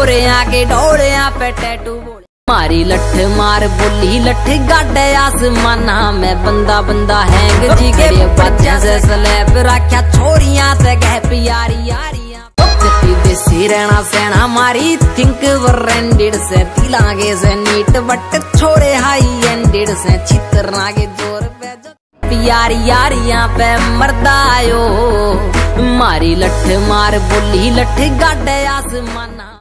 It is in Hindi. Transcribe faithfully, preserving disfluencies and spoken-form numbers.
छोरे आके ढोलिया पे टैटू बोले। मारी लठ मार बोली लठ गाडे आसमाना में बंदा बंदा हैंग जी के बच्चे से स्लैब रखा छोरियां से गह प्यारी यारियां। देसी रहना सेना मारी थिंक वरेंडेड से तिलागे से नीट बट छोरे हाई एंडेड से चित्रा के जोर पे प्यारी यारियां पे मरदा आयो। मारी लठ मार बोली लठ गाडे आसमाना।